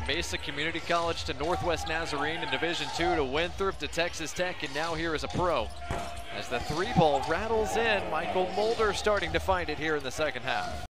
Mesa Community College to Northwest Nazarene in Division II to Winthrop to Texas Tech, and now here as a pro. As the three ball rattles in, Mychal Mulder starting to find it here in the second half.